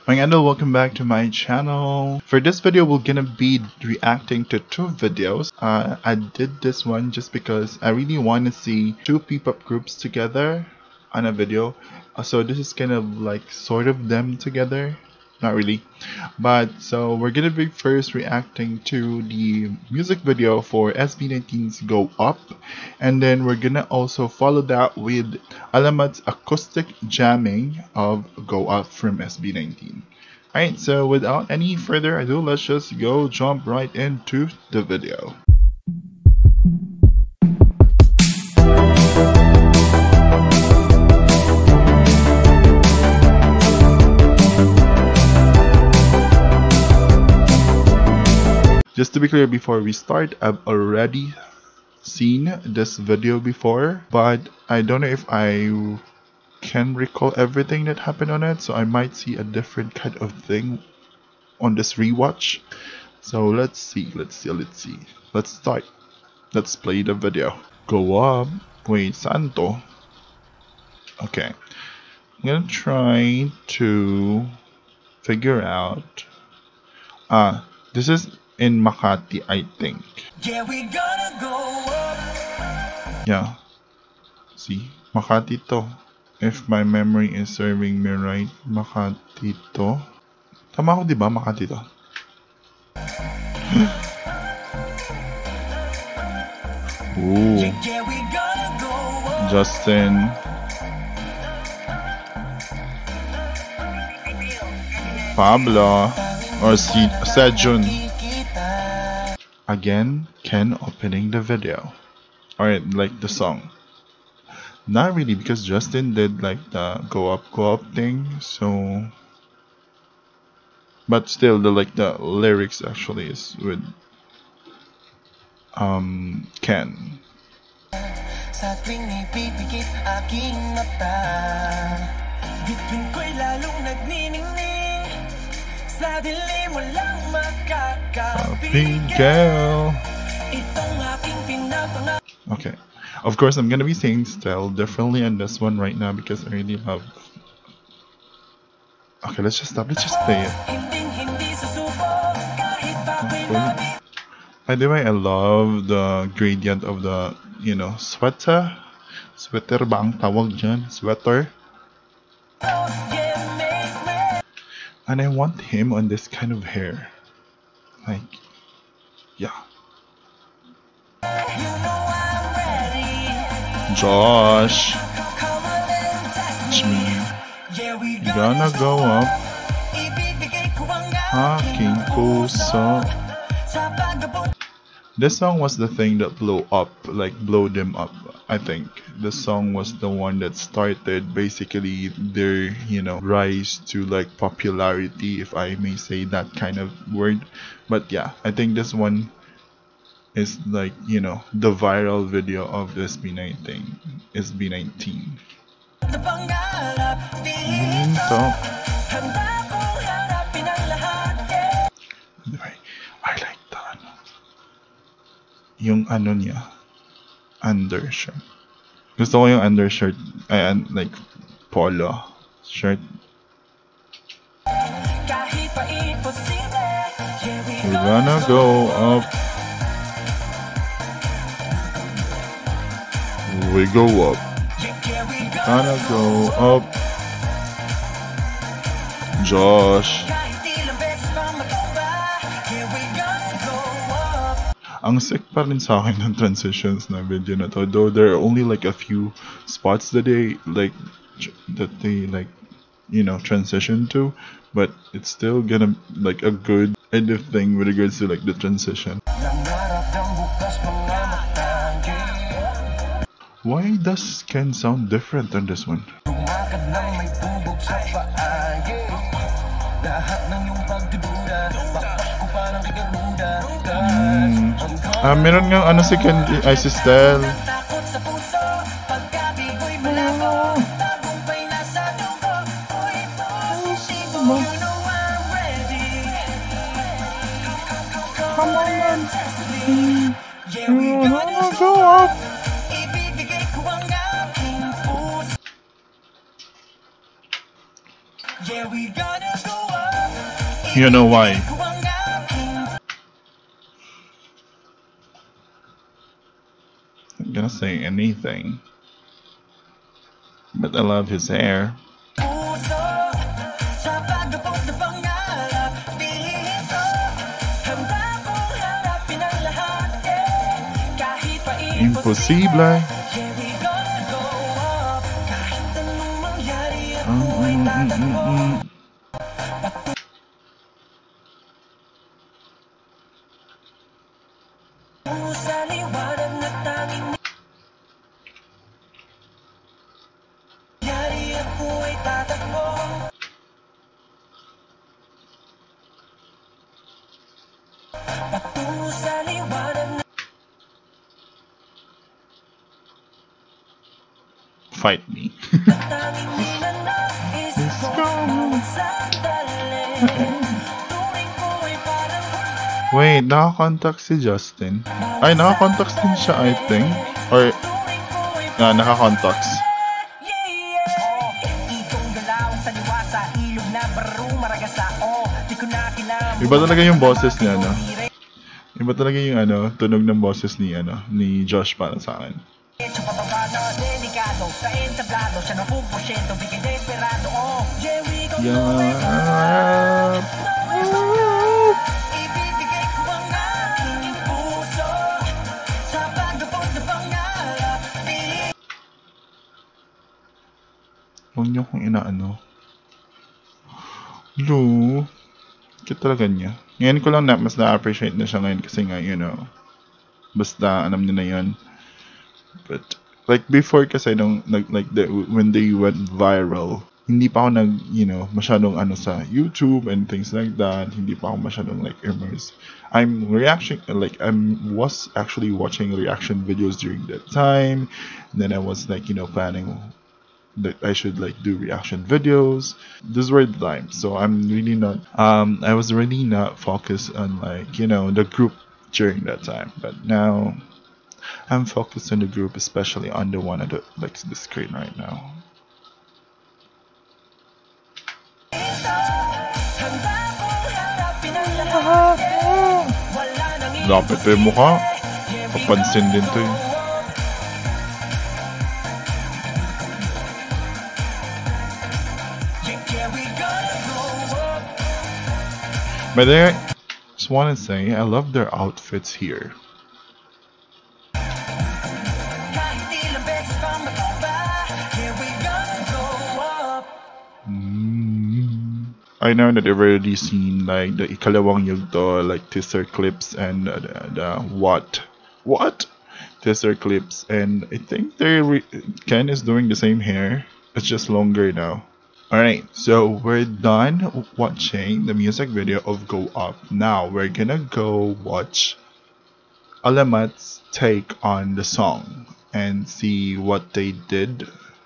Hello, welcome back to my channel. For this video, we're gonna be reacting to two videos. I did this one just because I really want to see two P-pop groups together on a video. So this is kind of like sort of them together. Not really, but so we're gonna be first reacting to the music video for SB19's Go Up, and then we're gonna also follow that with Alamat's acoustic jamming of Go Up from SB19. Alright, so without any further ado, let's just go jump right into the video. Just to be clear, before we start, I've already seen this video before, but I don't know if I can recall everything that happened on it, so I might see a different kind of thing on this rewatch. So let's see. Let's start. Let's play the video. Go Up. Wait, saan to? Okay. I'm gonna try to figure out. This is in Makati, I think. Yeah, we gonna go up. Yeah. See? Makati to. If my memory is serving me right, Makati to. Tama ako, diba? Makati to. Ooh. Yeah, we gonna go up. Justin. Pablo. Or Sejun. Again, Ken opening the video. Alright, like the song. Not really, because Justin did like the go up thing, so but still the lyrics actually is with Ken. Sa tuwing ipipikit aking mata, bituin ko'y lalong nagniningning. Sa dilim walang makakapigil. Itong aking pinapangako. Okay. Of course, I'm gonna be saying style differently on this one right now because I really love. Okay, let's just stop. Let's just play it. By the way, I love the gradient of the, sweater. Sweater ba ang tawag dyan? Sweater. And I want him on this kind of hair. Like, yeah. Josh, it's me. Gonna go up. Aking puso. This song was the thing that blew them up. I think this song was the one that started basically their, rise to popularity, if I may say that kind of word. But yeah, I think this one is the viral video of SB19. Anyway, I like the yung niya, undershirt. Gusto ko yung undershirt, like polo shirt. We're gonna go up. We go up. Gonna go up. Josh. Ang sick pa rin sa akin ng transitions na video na to. Though there are only a few spots that they transition to, but it's still gonna a good edit thing with regards to the transition. Why does Ken sound different on this one? Meron nga si Ken ay si Stel. Come on, go up. Yeah, we gotta go up. You know why? I'm gonna say anything, but I love his hair. Imposible. Fight me. Wait, naka-contact si Justin. Ay, naka-contacts din siya, I think. Or, naka-contacts. Iba talaga yung boses niya, no? Iba talaga yung tunog ng boses ni Josh para sa akin. Yeah. Huwag niyo kung inaano. Lu. Cute talaga niya. Ngayon ko lang mas na-appreciate na siya ngayon kasi nga, basta alam niya na yun. But, like before kasi when they went viral, hindi pa ako masyadong sa YouTube and things like that. Hindi pa ako masyadong immersed. I was actually watching reaction videos during that time. And then I was planning that I should do reaction videos. These were the times. So I'm really not I was really not focused on the group during that time. But now I'm focused on the group, especially on the one at the screen right now. Lapit yung mukha. Papansin din to eh. But I just want to say, I love their outfits here. I know that I've already seen the Ikalawang Yugto, teaser clips and the what teaser clips, and I think Ken is doing the same hair. It's just longer now. Alright, so we're done watching the music video of Go Up. Now we're gonna go watch Alamat's take on the song and see what they did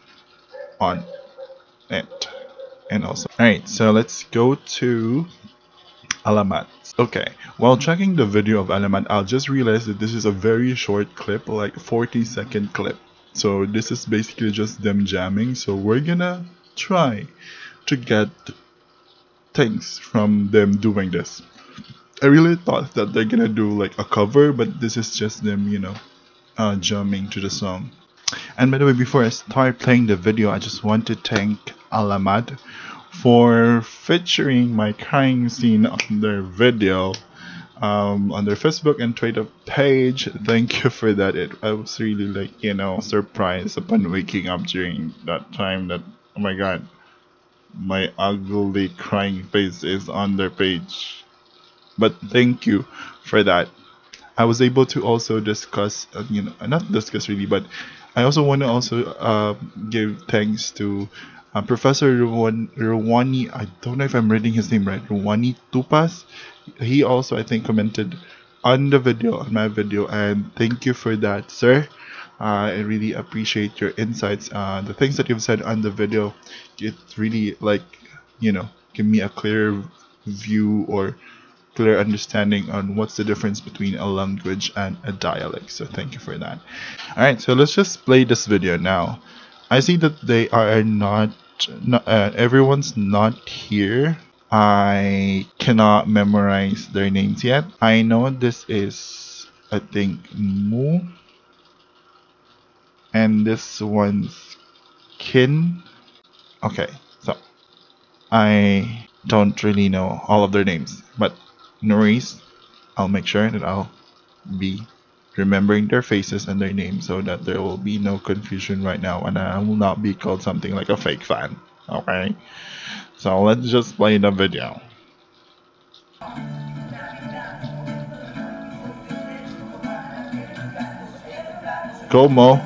on it. And also, alright, so let's go to Alamat. Okay, while checking the video of Alamat, I'll just realize that this is a very short clip, 40-second clip. So this is basically just them jamming. So we're gonna try to get things from them doing this. I really thought that they're gonna do a cover, but this is just them, jamming to the song. And by the way, before I start playing the video, I just want to thank Alamat for featuring my crying scene on their video on their Facebook and Twitter page. Thank you for that. I was really surprised upon waking up during that time that, oh my god, my ugly crying face is on their page. But thank you for that. I was able to also discuss, not discuss really, but I also want to give thanks to Professor Rwani. I don't know if I'm reading his name right. Rwani Tupas. He also, I think, commented on my video, and thank you for that, sir. I really appreciate your insights. The things that you've said on the video, it really give me a clear view or clear understanding on what's the difference between a language and a dialect. So thank you for that. Alright, so let's just play this video now. I see that they are not everyone's not here. I cannot memorize their names yet. I know this is, I think, Mu. And this one's Kin. Okay, so I don't really know all of their names, but no worries. I'll make sure that I'll be remembering their faces and their names so that there will be no confusion right now and I will not be called something like a fake fan. Okay? So let's just play the video. Go, Mo.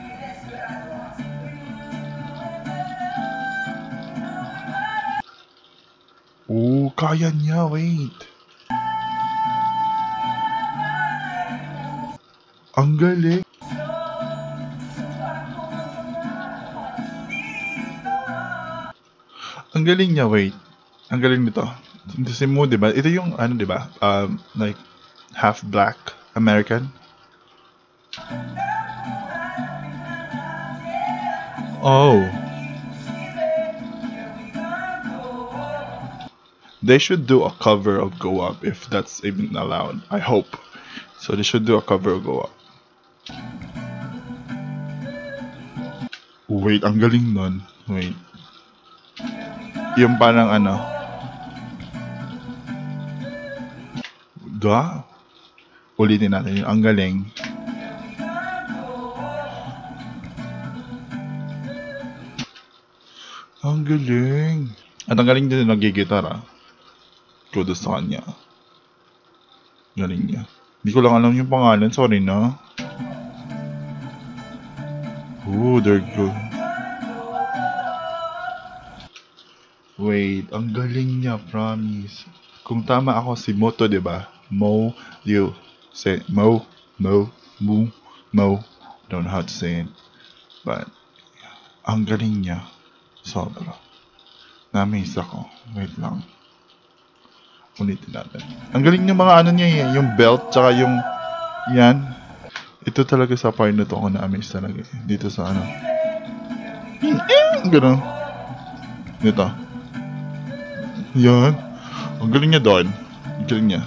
Oh, kaya niya. Wait. Ang galing. Ang galing niya. Wait. Ang galing nito. Si Mo, diba? Ito yung, ano, diba? Like, half black American. Oh. They should do a cover of Go Up if that's even allowed. I hope. So they should do a cover of Go Up. Wait, ang galing nun. Wait. Yung parang ano. Ulitin natin yun. Ang galing. Ang galing. At ang galing din nag-gitar ah. Kudos sa kanya. Galing niya. Hindi ko lang alam yung pangalan. Sorry na. Oh, they're good. Wait, ang galing niya, promise. Kung tama ako si Moto, diba? Mo, you say Mo. Don't know how to say it. But, ang galing niya. Sobra. Na-amaze ako. Wait lang. Ulitin natin. Ang galing niya mga ano niya yung belt, tsaka yung yan. Ito talaga sa part na to ako na-amaze talaga. Dito sa ano. Gano'n. Dito. Yan. Ang galing niya doon. Ang galing niya.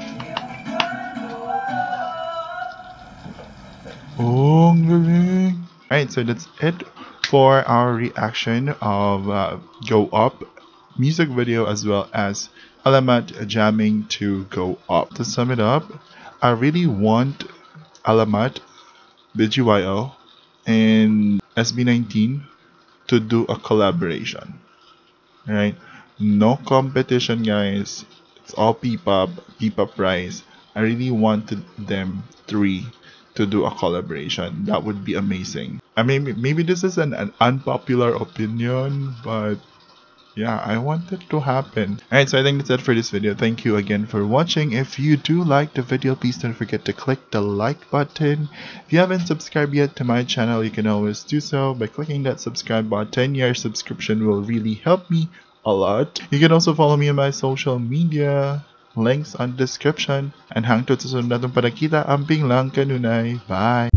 Oh, ang galing. Alright, so that's it for our reaction of Go Up music video as well as Alamat jamming to Go Up. To sum it up, I really want Alamat, BGYO, and SB19 to do a collaboration. Right? No competition, guys. It's all P-pop Rise. I really wanted them three to do a collaboration. That would be amazing. I mean, maybe this is an unpopular opinion, but yeah, I want it to happen. Alright, so I think that's it for this video. Thank you again for watching. If you do like the video, please don't forget to click the like button. If you haven't subscribed yet to my channel, you can always do so by clicking that subscribe button. Your subscription will really help me a lot. You can also follow me on my social media. Links on the description. And hanggang sa sunod natong panakita, amping lang kanunay. Bye!